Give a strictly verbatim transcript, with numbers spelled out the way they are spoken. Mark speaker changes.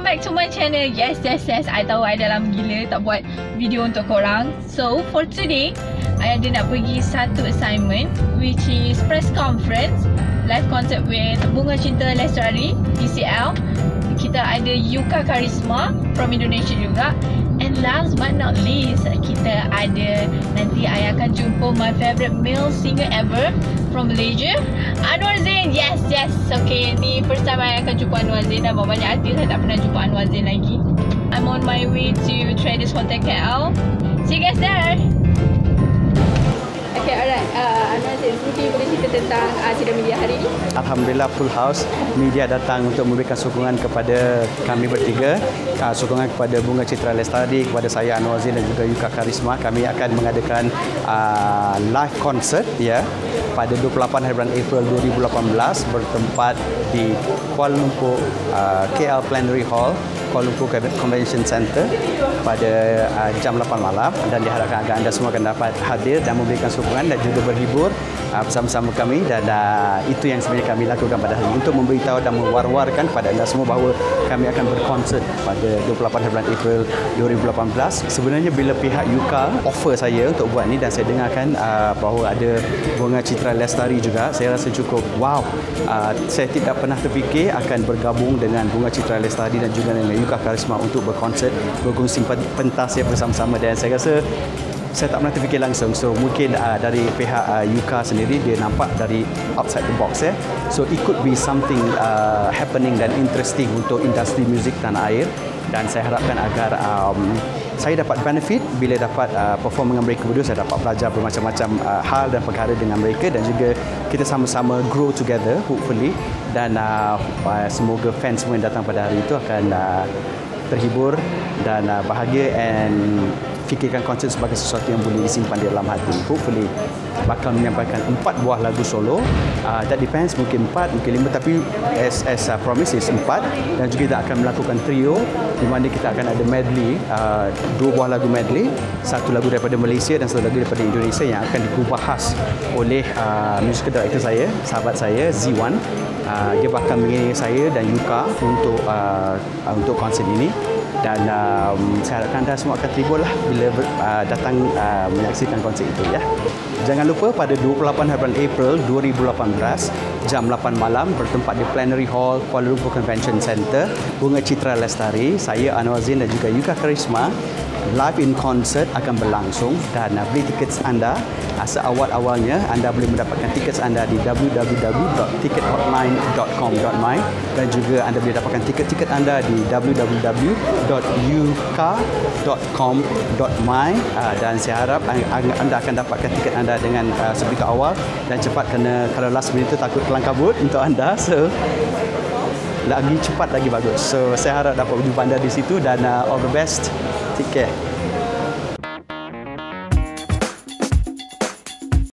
Speaker 1: back to my channel. Yes, yes, yes. I tahu I dah lama gila tak buat video untuk korang. So, for today, I ada nak pergi satu assignment, which is press conference, live concert with Bunga Cinta Lestari, T C L. Kita ada Yuka Karisma from Indonesia juga. And last but not least, kita ada, nanti I akan jumpa my favourite male singer ever from Malaysia, Anwar Zain. Yes, yes. Okay, ni first time I akan jumpa Anwar Zain. Dah banyak artis saya tak pernah jumpa Anwar Zain lagi. I'm on my way to Traders Hotel K L. See you guys there. Okay, alright. Uh, Anwar Zain, mungkin boleh cerita tentang uh, sidang media hari ini?
Speaker 2: Alhamdulillah, full house. Media datang untuk memberikan sokongan kepada kami bertiga. Uh, sokongan kepada Bunga Citra Lestari, kepada saya Anwar Zain dan juga Yuka Karisma. Kami akan mengadakan uh, live concert ya pada dua puluh lapan hari bulan April dua ribu lapan belas bertempat di Kuala Lumpur uh, K L Plenary Hall, Kuala Lumpur Convention Center pada uh, jam lapan malam, dan diharapkan agar anda semua akan dapat hadir dan memberikan sokongan dan juga berhibur uh, bersama-sama kami. Dan uh, itu yang sebenarnya kami lakukan pada hari ini, untuk memberitahu dan mewar-warkan kepada anda semua bahawa kami akan berkonsert pada dua puluh lapan hari bulan April dua ribu lapan belas. Sebenarnya bila pihak Yuka offer saya untuk buat ni dan saya dengarkan uh, bahawa ada Bunga Citra Lestari juga, saya rasa cukup wow. Uh, saya tidak pernah terfikir akan bergabung dengan Bunga Citra Lestari dan juga dengan Yuka Karisma untuk berkonsert, berkongsi pentas ya bersama-sama, dan saya rasa saya tak pernah terfikir langsung. So mungkin uh, dari pihak uh, Yuka sendiri dia nampak dari outside the box ya. So it could be something uh, happening dan interesting untuk industri muzik tanah air, dan saya harapkan agar um, saya dapat benefit bila dapat uh, perform dengan mereka berdua. Saya dapat belajar bermacam-macam uh, hal dan perkara dengan mereka, dan juga kita sama-sama grow together hopefully, dan uh, uh, semoga fans semua yang datang pada hari itu akan uh, terhibur dan uh, bahagia, and fikirkan konsert sebagai sesuatu yang boleh disimpan di dalam hati. Hopefully bakal menyampaikan empat buah lagu solo. Uh, that depends, mungkin empat, mungkin lima, tapi as, as uh, promise is empat. Dan juga kita akan melakukan trio di mana kita akan ada medley, uh, dua buah lagu medley, satu lagu daripada Malaysia dan satu lagu daripada Indonesia yang akan dibahas oleh uh, musical director saya, sahabat saya Z one. Uh, dia bakal mengiringi saya dan Yuka untuk uh, untuk konsert ini, dan um, saya harapkan anda semua akan terhibur lah bila uh, datang uh, menyaksikan konsert itu ya. Jangan lupa pada dua puluh lapan hari bulan April dua ribu lapan belas jam lapan malam bertempat di Plenary Hall Kuala Lumpur Convention Center, Bunga Citra Lestari, saya Anwar Zain dan juga Yuka Karisma live in concert akan berlangsung. Dan uh, beli tiket anda uh, seawal-awalnya anda boleh mendapatkan tiket anda di w w w dot ticket hotline dot com dot my, dan juga anda boleh dapatkan tiket-tiket anda di w w w dot yuka dot com dot my, uh, dan saya harap anda akan dapatkan tiket anda dengan uh, sebegitu awal dan cepat, kerana kalau last minute itu takut kelang kabut untuk anda. So lagi cepat lagi bagus. So saya harap dapat berjumpa anda di situ, dan uh, all the best. Take care.